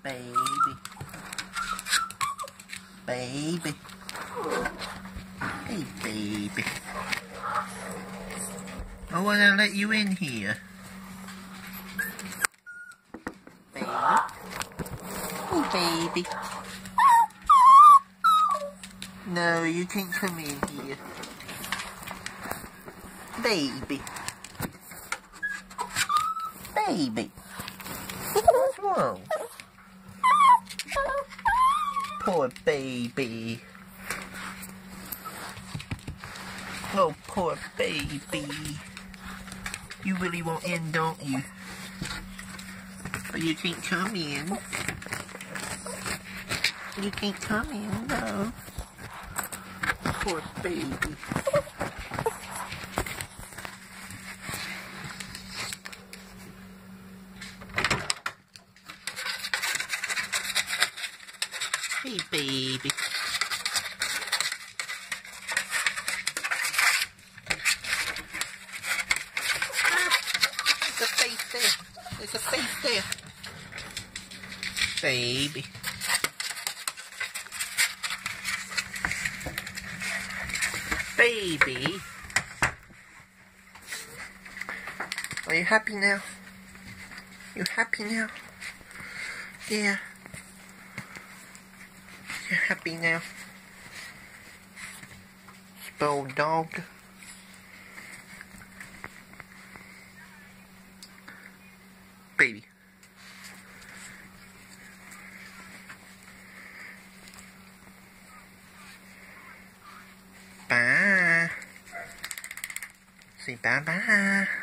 baby. Baby. Hey, baby. I want to let you in here. Baby. Hey, baby. No, you can't come in here. Baby. Baby. What's wrong? Poor baby. Oh, poor baby. You really want in, don't you? But you can't come in. You can't come in, no. Poor baby. Hey, baby. There's a face there. There's a face there. Baby. Baby. Are you happy now? You happy now? Yeah. You're happy now? Spoiled dog. Baby. Bye. Say bye-bye.